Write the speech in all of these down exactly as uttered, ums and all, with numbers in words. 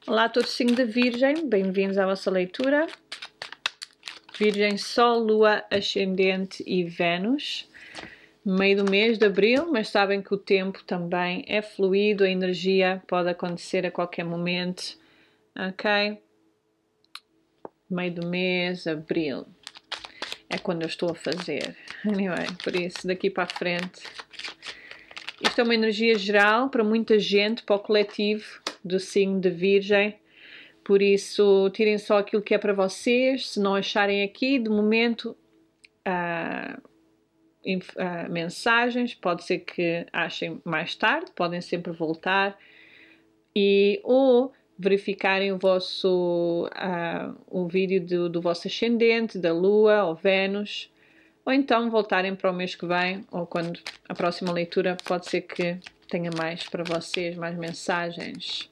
Olá a todos, signo de Virgem, bem-vindos à vossa leitura. Virgem, Sol, Lua, Ascendente e Vênus. Meio do mês de Abril, mas sabem que o tempo também é fluido, a energia pode acontecer a qualquer momento, ok? Meio do mês, Abril, é quando eu estou a fazer. Anyway, por isso, daqui para a frente. Isto é uma energia geral para muita gente, para o coletivo do signo de Virgem. Por isso, tirem só aquilo que é para vocês. Se não acharem aqui, de momento, uh, uh, mensagens, pode ser que achem mais tarde, podem sempre voltar. E, ou verificarem o vosso uh, o vídeo do, do vosso ascendente, da Lua ou Vênus. Ou então voltarem para o mês que vem, ou quando a próxima leitura pode ser que tenha mais para vocês, mais mensagens.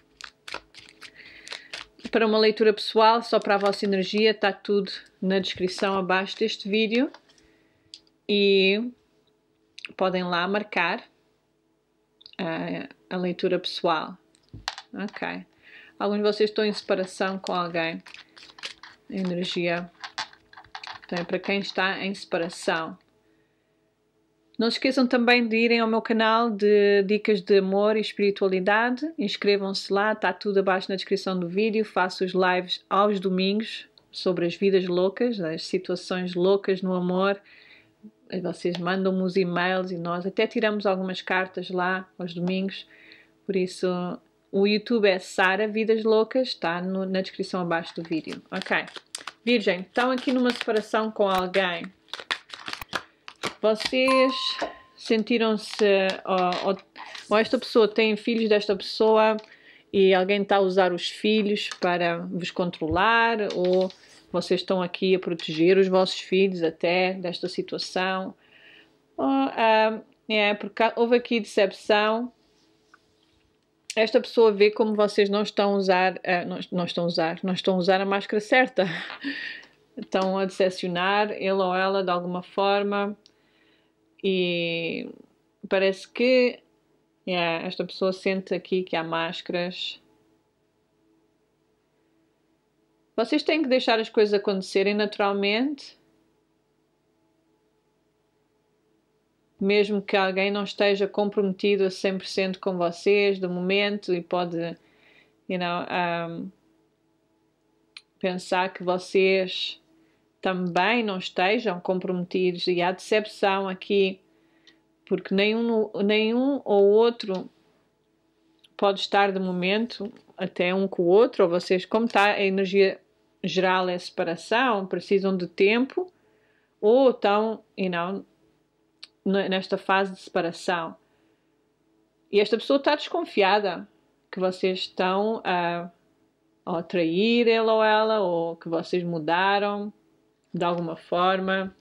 Para uma leitura pessoal, só para a vossa energia, está tudo na descrição abaixo deste vídeo. E podem lá marcar a, a leitura pessoal. Ok. Alguns de vocês estão em separação com alguém. A energia. Então é para quem está em separação. Não se esqueçam também de irem ao meu canal de dicas de amor e espiritualidade. Inscrevam-se lá, está tudo abaixo na descrição do vídeo. Faço os lives aos domingos sobre as vidas loucas, as situações loucas no amor. Vocês mandam-me os e-mails e nós até tiramos algumas cartas lá aos domingos. Por isso, o YouTube é Sara Vidas Loucas, está no, na descrição abaixo do vídeo. Ok. Virgem, estão aqui numa separação com alguém. Vocês sentiram-se, ou, ou, ou esta pessoa tem filhos desta pessoa e alguém está a usar os filhos para vos controlar, ou vocês estão aqui a proteger os vossos filhos até desta situação. Ou, uh, é, porque houve aqui decepção. Esta pessoa vê como vocês não estão a usar, uh, não, não estão a usar, não estão a usar a máscara certa. Estão a decepcionar ele ou ela de alguma forma. E parece que yeah, esta pessoa sente aqui que há máscaras. Vocês têm que deixar as coisas acontecerem naturalmente. Mesmo que alguém não esteja comprometido a cem por cento com vocês do momento e pode, you know, um, pensar que vocês também não estejam comprometidos e há decepção aqui, porque nenhum, nenhum ou outro pode estar de momento até um com o outro, ou vocês, como está a energia geral é separação, precisam de tempo, ou estão, you know, nesta fase de separação. E esta pessoa está desconfiada que vocês estão a, a trair ele ou ela, ou que vocês mudaram de alguma forma.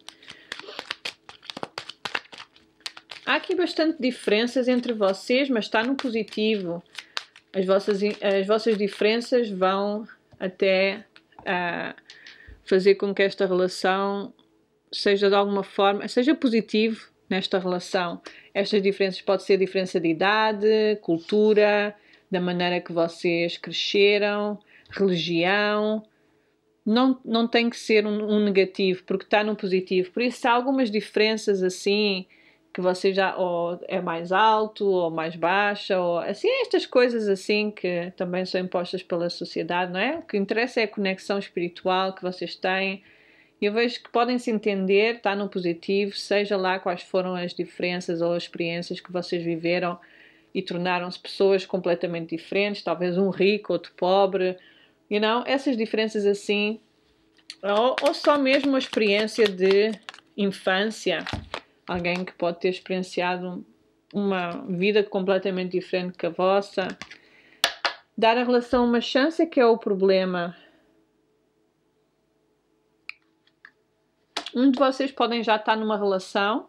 Há aqui bastante diferenças entre vocês, mas está no positivo. As vossas, as vossas diferenças vão até uh, fazer com que esta relação seja de alguma forma, seja positivo nesta relação. Estas diferenças podem ser diferença de idade, cultura, da maneira que vocês cresceram, religião. Não, não tem que ser um, um negativo, porque está no positivo. Por isso, há algumas diferenças assim, que você já ou é mais alto, ou mais baixa, ou assim, estas coisas assim que também são impostas pela sociedade, não é? O que interessa é a conexão espiritual que vocês têm. Eu vejo que podem se entender, está no positivo, seja lá quais foram as diferenças ou as experiências que vocês viveram e tornaram-se pessoas completamente diferentes, talvez um rico, outro pobre. You know, essas diferenças assim, ou, ou só mesmo a experiência de infância, alguém que pode ter experienciado uma vida completamente diferente que a vossa. Dar a relação uma chance é que é o problema. Um de vocês podem já estar numa relação,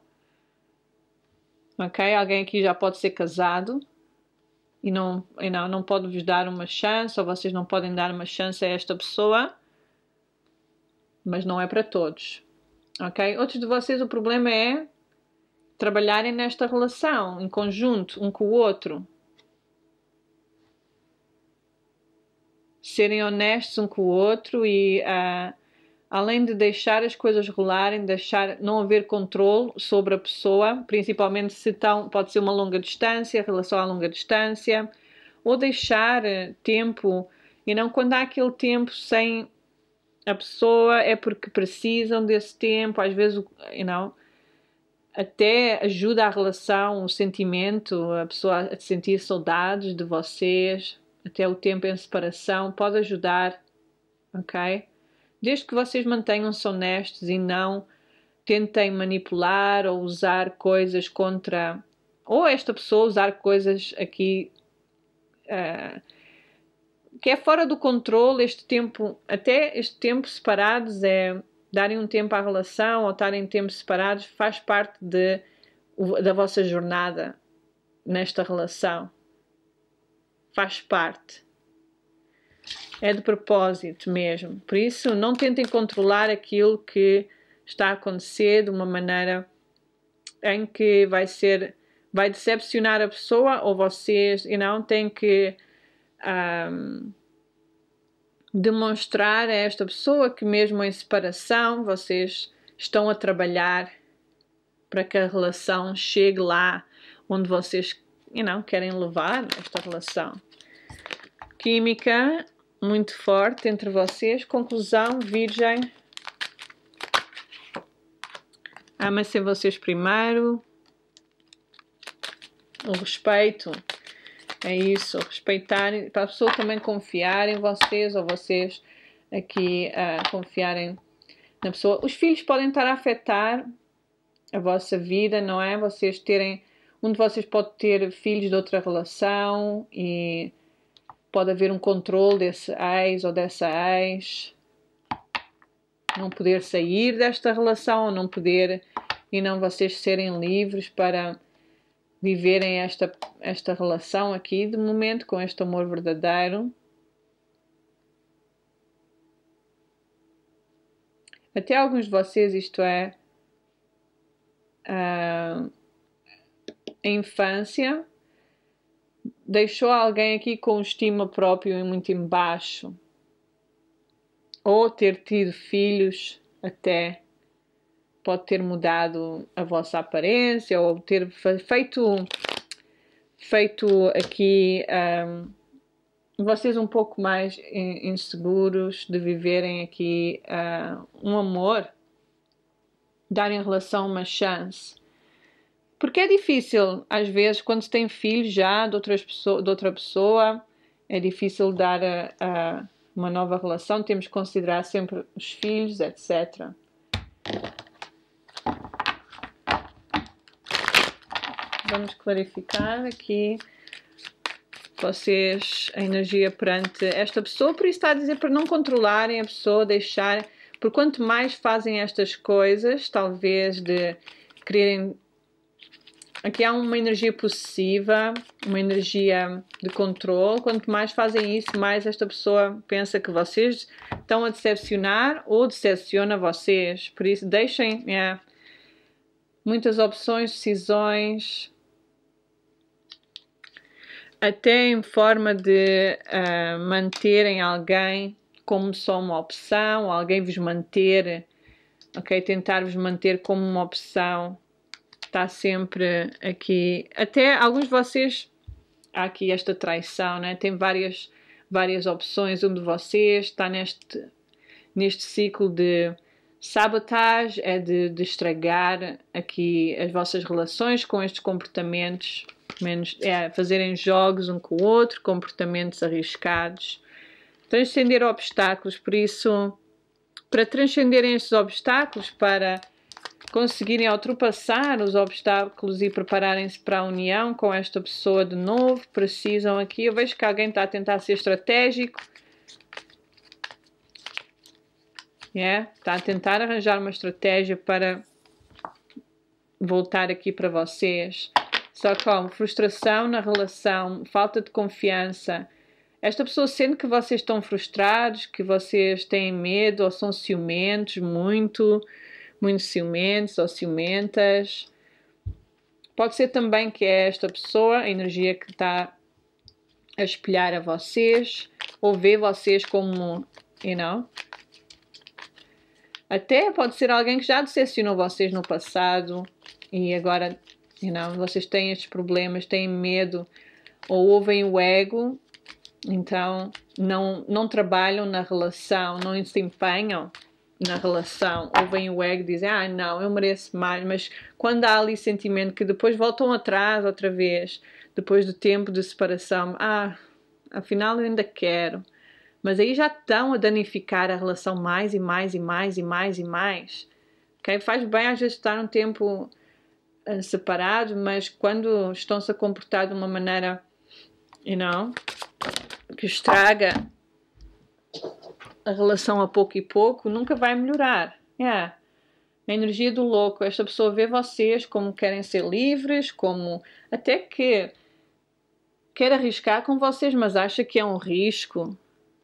ok? Alguém aqui já pode ser casado. E não, e não, não pode vos dar uma chance, ou vocês não podem dar uma chance a esta pessoa, mas não é para todos, ok? Outros de vocês o problema é trabalharem nesta relação, em conjunto, um com o outro. serem honestos um com o outro e uh, além de deixar as coisas rolarem, deixar não haver controle sobre a pessoa, principalmente se estão, pode ser uma longa distância, relação a longa distância, ou deixar tempo, e não quando há aquele tempo sem a pessoa é porque precisam desse tempo, às vezes, you know, até ajuda a relação, o sentimento, a pessoa a sentir saudades de vocês, até o tempo em separação, pode ajudar, ok? Desde que vocês mantenham-se honestos e não tentem manipular ou usar coisas contra... Ou esta pessoa usar coisas aqui uh, que é fora do controle, este tempo, até este tempo separados é... Darem um tempo à relação ou estarem tempo separados faz parte de, da vossa jornada nesta relação. Faz parte. É de propósito mesmo. Por isso, não tentem controlar aquilo que está a acontecer de uma maneira em que vai ser, vai decepcionar a pessoa ou vocês, e não têm que um, demonstrar a esta pessoa que mesmo em separação vocês estão a trabalhar para que a relação chegue lá onde vocês, you know, querem levar esta relação. Química muito forte entre vocês. Conclusão, Virgem. Amem-se vocês primeiro. O respeito. É isso, respeitar, para a pessoa também confiar em vocês, ou vocês aqui uh, confiarem na pessoa. Os filhos podem estar a afetar a vossa vida, não é? Vocês terem, um de vocês pode ter filhos de outra relação e pode haver um controle desse ex ou dessa ex, não poder sair desta relação, ou não poder, e não vocês serem livres para viverem esta, esta relação aqui de momento com este amor verdadeiro. Até alguns de vocês, isto é, uh, a infância deixou alguém aqui com estima própria muito em baixo, ou ter tido filhos até. Pode ter mudado a vossa aparência ou ter feito, feito aqui um, vocês um pouco mais inseguros de viverem aqui uh, um amor, darem a relação uma chance. Porque é difícil, às vezes, quando se tem filhos já de, outras pessoa, de outra pessoa, é difícil dar a, a uma nova relação, temos que considerar sempre os filhos, etcétera. Vamos clarificar aqui vocês, a energia perante esta pessoa, por isso está a dizer para não controlarem a pessoa, deixar, porque quanto mais fazem estas coisas, talvez de quererem, aqui há uma energia possessiva, uma energia de controle, quanto mais fazem isso, mais esta pessoa pensa que vocês estão a decepcionar ou decepciona vocês, por isso deixem, é, muitas opções, decisões, até em forma de uh, manterem alguém como só uma opção, alguém vos manter, ok? Tentar vos manter como uma opção, está sempre aqui. Até alguns de vocês, há aqui esta traição, né? Tem várias, várias opções. Um de vocês está neste, neste ciclo de sabotagem, é de, de estragar aqui as vossas relações com estes comportamentos. Menos, é, fazerem jogos um com o outro, comportamentos arriscados, transcender obstáculos. Por isso, para transcenderem estes obstáculos, para conseguirem ultrapassar os obstáculos e prepararem-se para a união com esta pessoa de novo, precisam aqui, eu vejo que alguém está a tentar ser estratégico, yeah, está a tentar arranjar uma estratégia para voltar aqui para vocês. Só como frustração na relação, falta de confiança. Esta pessoa sente que vocês estão frustrados, que vocês têm medo ou são ciumentos, muito, muito ciumentos ou ciumentas. Pode ser também que é esta pessoa, a energia que está a espelhar a vocês, ou vê vocês como, you know, até pode ser alguém que já decepcionou vocês no passado e agora, you know, vocês têm estes problemas, têm medo ou ouvem o ego, então não, não trabalham na relação, não se empenham na relação, ouvem o ego e dizem, ah não, eu mereço mais, mas quando há ali sentimento que depois voltam atrás outra vez, depois do tempo de separação, ah, afinal eu ainda quero, mas aí já estão a danificar a relação mais e mais e mais e mais e mais, ok? Faz bem às vezes estar um tempo uh, separado, mas quando estão-se a comportar de uma maneira, you know, que estraga a relação a pouco e pouco, nunca vai melhorar. Yeah. A energia do louco, esta pessoa vê vocês como querem ser livres, como até que quer arriscar com vocês, mas acha que é um risco.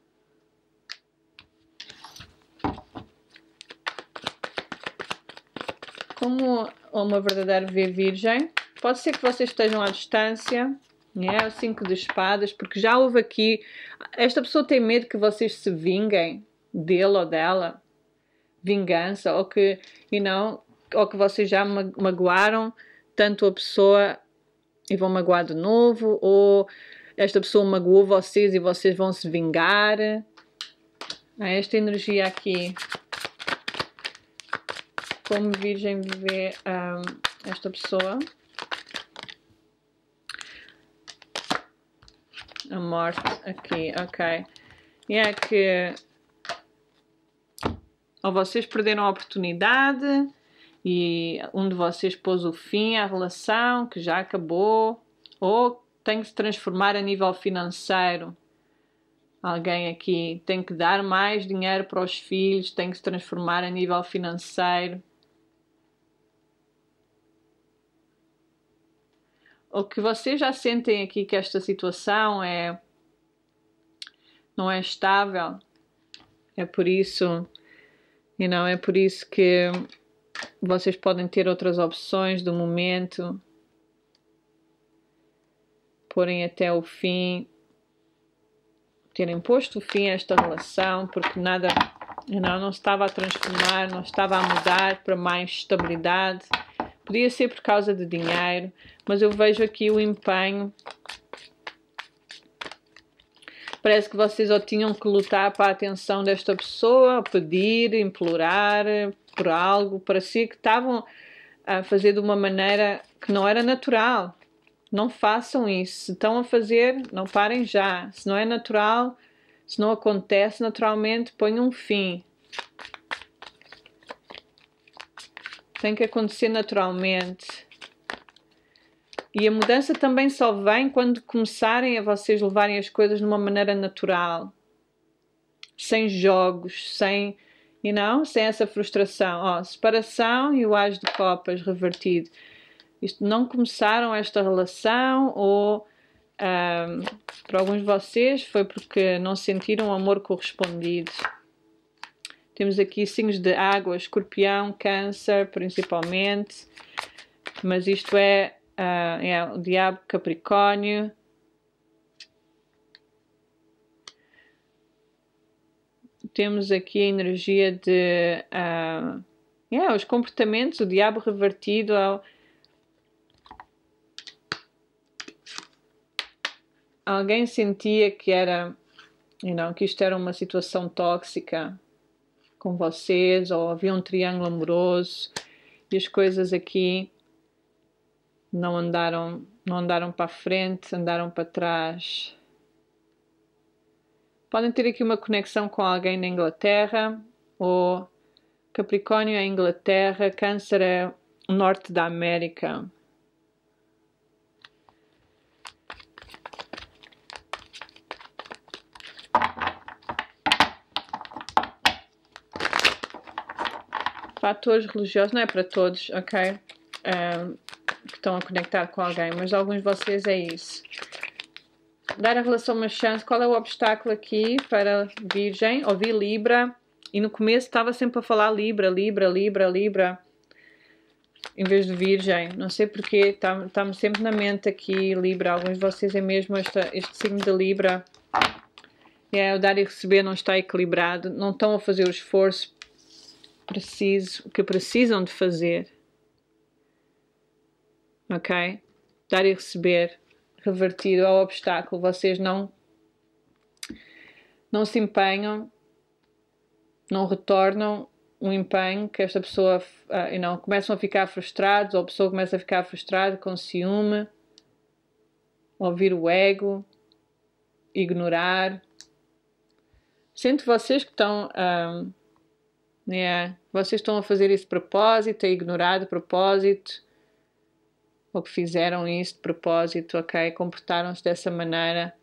Como uma verdadeira virgem, pode ser que vocês estejam à distância, é o cinco de espadas, porque já houve aqui, esta pessoa tem medo que vocês se vinguem dele ou dela, vingança, ou que, you know, ou que vocês já magoaram tanto a pessoa e vão magoar de novo, ou esta pessoa magoou vocês e vocês vão se vingar. Há esta energia aqui. Como virgem vê um, esta pessoa. A morte aqui, ok. E é que ou vocês perderam a oportunidade e um de vocês pôs o fim à relação, que já acabou, ou tem que se transformar a nível financeiro. Alguém aqui tem que dar mais dinheiro para os filhos, tem que se transformar a nível financeiro. O que vocês já sentem aqui que esta situação é não é estável, é por isso, you know, é por isso que vocês podem ter outras opções do momento, porem até o fim, terem posto o fim a esta relação, porque nada, you know, não estava a transformar, não estava a mudar para mais estabilidade. Podia ser por causa de dinheiro, mas eu vejo aqui o empenho. Parece que vocês ou tinham que lutar para a atenção desta pessoa, pedir, implorar por algo. Parecia que estavam a fazer de uma maneira que não era natural. Não façam isso. Se estão a fazer, não parem já. Se não é natural, se não acontece naturalmente, ponham um fim. Tem que acontecer naturalmente. E a mudança também só vem quando começarem a vocês levarem as coisas de uma maneira natural. Sem jogos, sem, you know, sem essa frustração. Ó, separação e o As de Copas revertido. Isto não começaram esta relação ou um, para alguns de vocês foi porque não sentiram o amor correspondido. Temos aqui signos de água, escorpião, câncer, principalmente. Mas isto é, uh, é o diabo, capricórnio. Temos aqui a energia de... Uh, yeah, os comportamentos, o diabo revertido ao... Alguém sentia que era... You know, que isto era uma situação tóxica com vocês, ou havia um triângulo amoroso e as coisas aqui não andaram, não andaram para a frente, andaram para trás. Podem ter aqui uma conexão com alguém na Inglaterra, ou Capricórnio é Inglaterra, Câncer é o norte da América. Fatores religiosos, não é para todos, ok? Um, que estão a conectar com alguém, mas alguns de vocês é isso. Dar a relação uma chance. Qual é o obstáculo aqui para Virgem? Ouvi Libra e no começo estava sempre a falar Libra, Libra, Libra, Libra, em vez de Virgem. Não sei porquê, está-me sempre na mente aqui Libra. Alguns de vocês é mesmo esta, este signo de Libra. É, o dar e receber não está equilibrado, não estão a fazer o esforço preciso, que precisam de fazer. Ok? Dar e receber, revertido ao obstáculo, vocês não, não se empenham, não retornam um empenho que esta pessoa, uh, não, começam a ficar frustrados, ou a pessoa começa a ficar frustrada com ciúme, ouvir o ego, ignorar. Sinto vocês que estão, um, yeah, vocês estão a fazer isso de propósito, a ignorar de propósito, ou que fizeram isso de propósito, ok? Comportaram-se dessa maneira,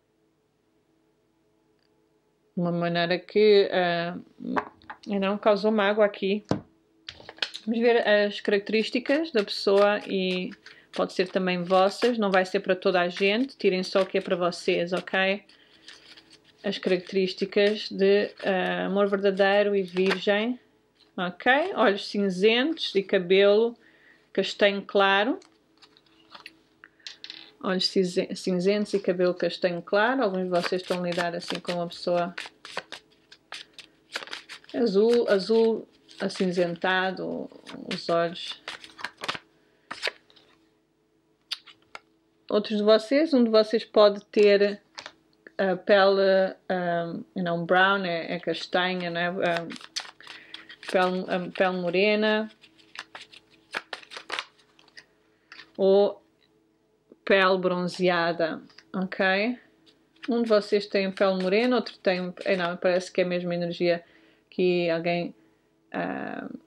uma maneira que uh, não causou mágoa aqui. Vamos ver as características da pessoa e pode ser também vossas, não vai ser para toda a gente, tirem só o que é para vocês, ok? As características de uh, amor verdadeiro e virgem, ok? Olhos cinzentos e cabelo castanho claro. Olhos cinzentos e cabelo castanho claro. Alguns de vocês estão a lidar assim com uma pessoa azul, azul acinzentado, os olhos. Outros de vocês, um de vocês pode ter a pele, um, não, brown, é, é castanha, não é? Um, pele, um, pele morena. Ou pele bronzeada, ok? Um de vocês tem pele morena, outro tem, não, parece que é a mesma energia que alguém, uh,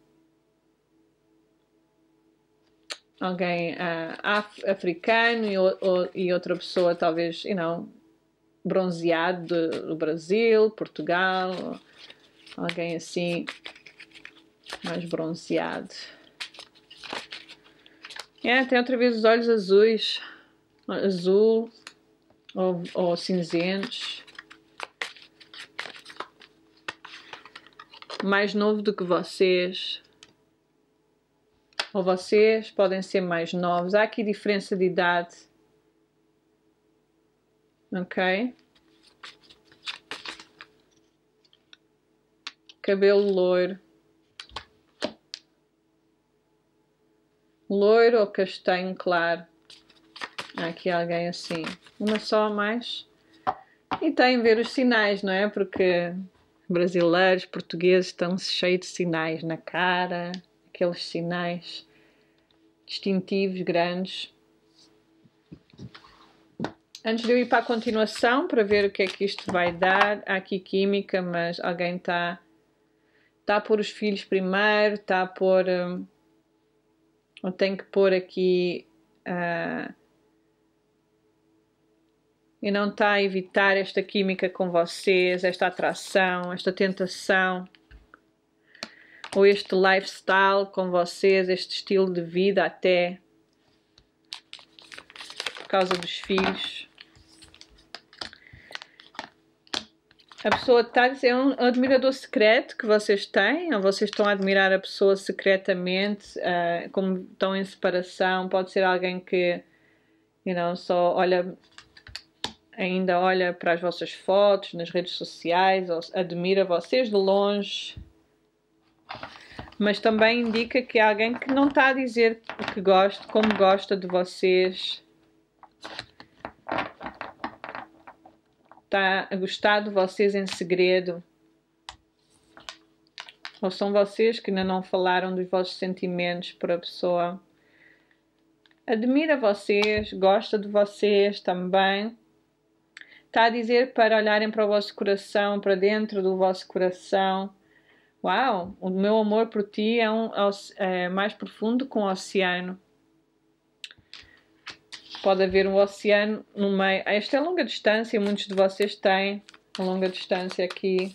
alguém uh, af, africano e, ou, e outra pessoa talvez, you know, bronzeado do Brasil, Portugal, alguém assim mais bronzeado. É, tem outra vez os olhos azuis, azul ou, ou cinzentos, mais novo do que vocês, ou vocês podem ser mais novos. Há aqui diferença de idade, ok? Cabelo loiro, loiro ou castanho claro. Há aqui alguém assim, uma só a mais. E tem a ver os sinais, não é? Porque brasileiros, portugueses estão cheios de sinais na cara, aqueles sinais distintivos, grandes. Antes de eu ir para a continuação, para ver o que é que isto vai dar, há aqui química, mas alguém está está a pôr os filhos primeiro, está a pôr, um, ou tem que pôr aqui, uh, e não está a evitar esta química com vocês, esta atração, esta tentação, ou este lifestyle com vocês, este estilo de vida até, por causa dos filhos. A pessoa está a dizer, é um admirador secreto que vocês têm, ou vocês estão a admirar a pessoa secretamente, uh, como estão em separação. Pode ser alguém que, you know, só olha, ainda olha para as vossas fotos nas redes sociais, ou admira vocês de longe. Mas também indica que é alguém que não está a dizer que gosta, como gosta de vocês. Está a gostar de vocês em segredo. Ou são vocês que ainda não falaram dos vossos sentimentos para a pessoa. Admira vocês, gosta de vocês também. Está a dizer para olharem para o vosso coração, para dentro do vosso coração. Uau, o meu amor por ti é, um, é mais profundo que um oceano. Pode haver um oceano no meio. Esta é a longa distância, muitos de vocês têm a longa distância aqui.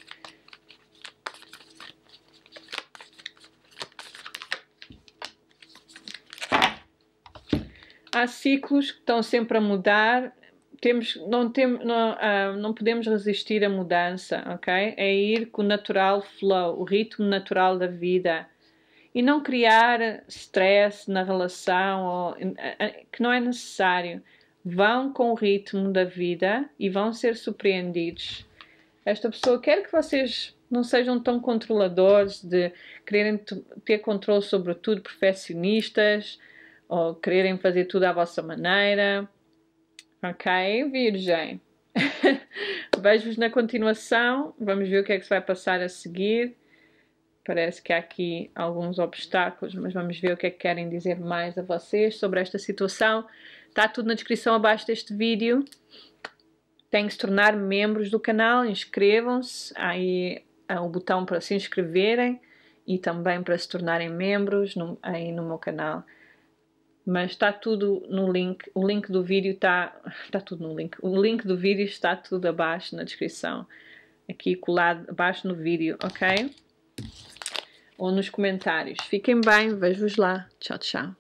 Há ciclos que estão sempre a mudar. Temos, não, tem, não, uh, não podemos resistir à mudança, ok? É ir com o natural flow, o ritmo natural da vida. E não criar stress na relação, ou, que não é necessário. vão com o ritmo da vida e vão ser surpreendidos. Esta pessoa quer que vocês não sejam tão controladores, de quererem ter controle sobre tudo, perfeccionistas, ou quererem fazer tudo à vossa maneira. Ok, Virgem? Vejo-vos na continuação. Vamos ver o que é que se vai passar a seguir. Parece que há aqui alguns obstáculos, mas vamos ver o que é que querem dizer mais a vocês sobre esta situação. Está tudo na descrição abaixo deste vídeo. Têm que se tornar membros do canal, inscrevam-se. Aí há o botão para se inscreverem e também para se tornarem membros no, aí no meu canal. Mas está tudo no link, o link do vídeo está, está tudo no link, o link do vídeo está tudo abaixo na descrição, aqui colado abaixo no vídeo, ok? Ou nos comentários. Fiquem bem, vejo-vos lá. Tchau, tchau.